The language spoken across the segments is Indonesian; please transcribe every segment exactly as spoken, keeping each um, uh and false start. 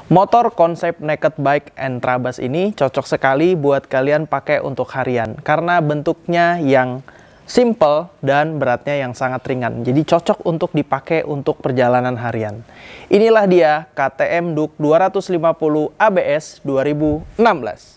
Motor konsep naked bike and Trabas ini cocok sekali buat kalian pakai untuk harian karena bentuknya yang simple dan beratnya yang sangat ringan. Jadi cocok untuk dipakai untuk perjalanan harian. Inilah dia K T M Duke dua ratus lima puluh A B S dua ribu enam belas.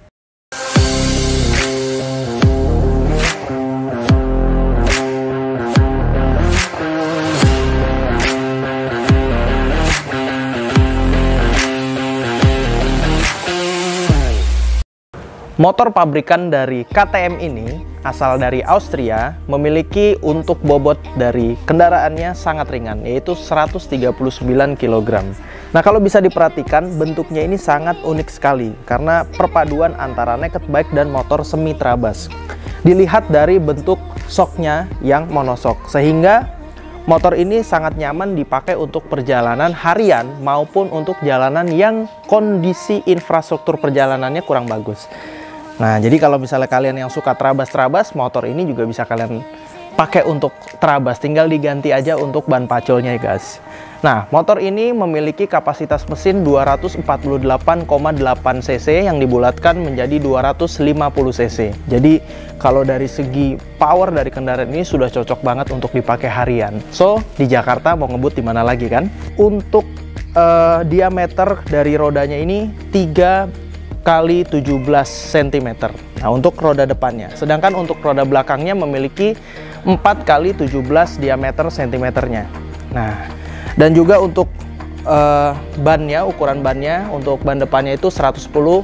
Motor pabrikan dari K T M ini asal dari Austria, memiliki untuk bobot dari kendaraannya sangat ringan, yaitu seratus tiga puluh sembilan kilogram. Nah, kalau bisa diperhatikan, bentuknya ini sangat unik sekali karena perpaduan antara naked bike dan motor semi Trabas. Dilihat dari bentuk shocknya yang monoshock, sehingga motor ini sangat nyaman dipakai untuk perjalanan harian maupun untuk jalanan yang kondisi infrastruktur perjalanannya kurang bagus. Nah, jadi kalau misalnya kalian yang suka Trabas-Trabas, motor ini juga bisa kalian pakai untuk Trabas. Tinggal diganti aja untuk ban pacolnya ya guys. Nah, motor ini memiliki kapasitas mesin dua ratus empat puluh delapan koma delapan cc yang dibulatkan menjadi dua ratus lima puluh cc. Jadi, kalau dari segi power dari kendaraan ini sudah cocok banget untuk dipakai harian. So, di Jakarta mau ngebut di mana lagi kan? Untuk uh, diameter dari rodanya ini tiga kali tujuh belas sentimeter. Nah, untuk roda depannya. Sedangkan untuk roda belakangnya memiliki empat kali tujuh belas diameter sentimeternya. Nah, dan juga untuk uh, bannya, ukuran bannya untuk ban depannya itu seratus sepuluh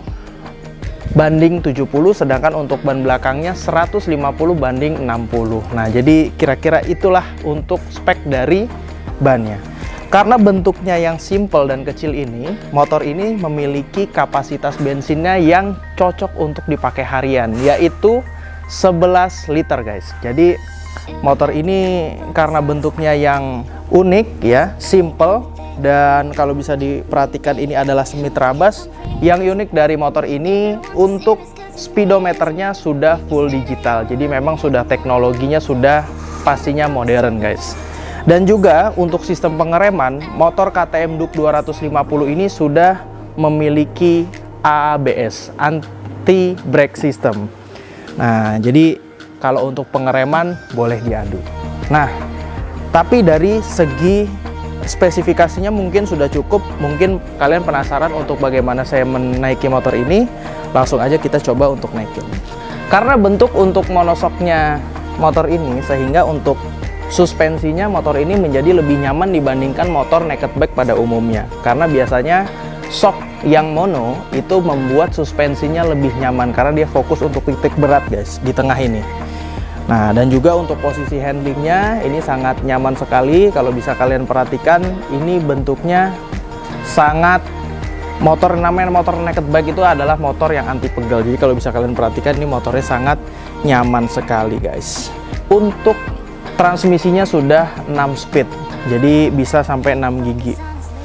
banding tujuh puluh, sedangkan untuk ban belakangnya seratus lima puluh banding enam puluh. Nah, jadi kira-kira itulah untuk spek dari bannya. Karena bentuknya yang simple dan kecil ini, motor ini memiliki kapasitas bensinnya yang cocok untuk dipakai harian, yaitu sebelas liter guys. Jadi motor ini karena bentuknya yang unik ya, simple, dan kalau bisa diperhatikan ini adalah semi Trabas. Yang unik dari motor ini, untuk speedometernya sudah full digital. Jadi memang sudah teknologinya sudah pastinya modern guys. Dan juga untuk sistem pengereman, motor K T M Duke dua ratus lima puluh ini sudah memiliki A B S, anti brake system. Nah, jadi kalau untuk pengereman boleh diadu. Nah, tapi dari segi spesifikasinya mungkin sudah cukup. Mungkin kalian penasaran untuk bagaimana saya menaiki motor ini. Langsung aja kita coba untuk naikin. Karena bentuk untuk monoshocknya motor ini, sehingga untuk suspensinya motor ini menjadi lebih nyaman dibandingkan motor naked bike pada umumnya. Karena biasanya shock yang mono itu membuat suspensinya lebih nyaman karena dia fokus untuk titik berat guys di tengah ini. Nah, dan juga untuk posisi handlingnya ini sangat nyaman sekali. Kalau bisa kalian perhatikan, ini bentuknya sangat, motor namanya motor naked bike itu adalah motor yang anti pegel. Jadi kalau bisa kalian perhatikan, ini motornya sangat nyaman sekali guys. Untuk transmisinya sudah enam speed, jadi bisa sampai enam gigi.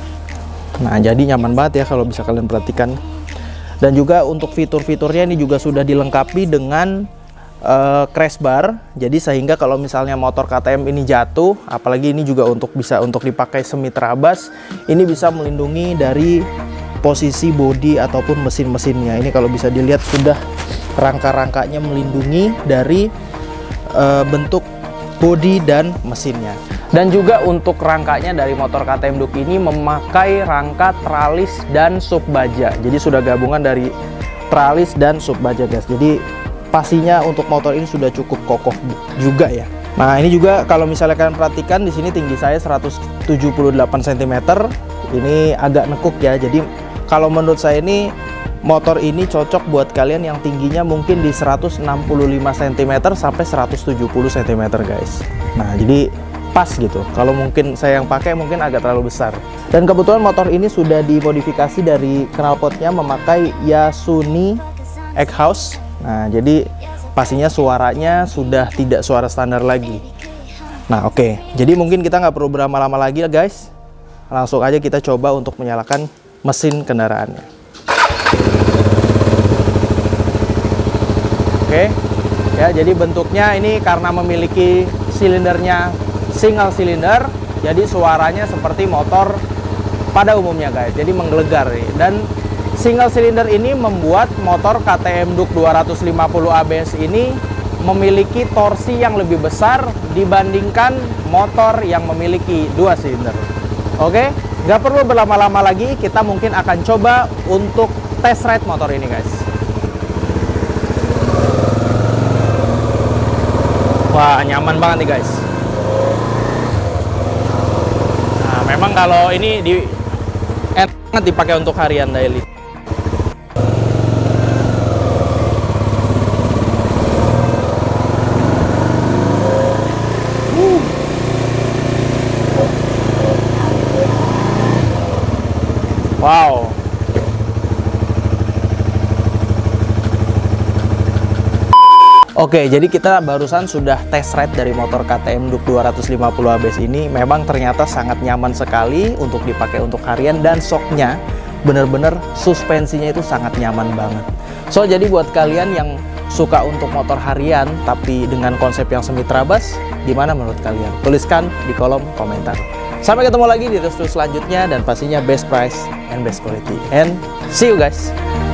Nah, jadi nyaman banget ya kalau bisa kalian perhatikan. Dan juga untuk fitur-fiturnya ini juga sudah dilengkapi dengan uh, crash bar. Jadi sehingga kalau misalnya motor K T M ini jatuh, apalagi ini juga untuk bisa untuk dipakai semi Trabas, ini bisa melindungi dari posisi bodi ataupun mesin-mesinnya. Ini kalau bisa dilihat sudah rangka-rangkanya melindungi dari uh, bentuk bodi dan mesinnya. Dan juga untuk rangkanya dari motor K T M Duke ini memakai rangka tralis dan sub baja. Jadi sudah gabungan dari tralis dan sub baja guys. Jadi pastinya untuk motor ini sudah cukup kokoh juga ya. Nah, ini juga kalau misalnya kalian perhatikan, di sini tinggi saya seratus tujuh puluh delapan sentimeter. Ini agak nekuk ya. Jadi kalau menurut saya ini motor ini cocok buat kalian yang tingginya mungkin di seratus enam puluh lima sentimeter sampai seratus tujuh puluh sentimeter guys. Nah, jadi pas gitu. Kalau mungkin saya yang pakai mungkin agak terlalu besar. Dan kebetulan motor ini sudah dimodifikasi dari knalpotnya memakai Yasuni Egghouse. Nah, jadi pastinya suaranya sudah tidak suara standar lagi. Nah, oke. Okay. Jadi mungkin kita nggak perlu berlama-lama lagi ya guys. Langsung aja kita coba untuk menyalakan mesin kendaraannya. Oke, ya, jadi bentuknya ini karena memiliki silindernya single silinder, jadi suaranya seperti motor pada umumnya guys, jadi menggelegar nih. Dan single cylinder ini membuat motor K T M Duke dua ratus lima puluh A B S ini memiliki torsi yang lebih besar dibandingkan motor yang memiliki dua silinder. Oke, nggak perlu berlama-lama lagi, kita mungkin akan coba untuk test ride motor ini guys. Wah, nyaman banget nih guys. Nah, memang kalau ini di enak banget dipakai untuk harian daily. Wow. Oke, jadi kita barusan sudah test ride dari motor K T M Duke dua ratus lima puluh A B S ini. Memang ternyata sangat nyaman sekali untuk dipakai untuk harian, dan shocknya bener-bener suspensinya itu sangat nyaman banget. So, jadi buat kalian yang suka untuk motor harian tapi dengan konsep yang semi trabas, gimana menurut kalian? Tuliskan di kolom komentar. Sampai ketemu lagi di review selanjutnya, dan pastinya best price and best quality. And see you guys!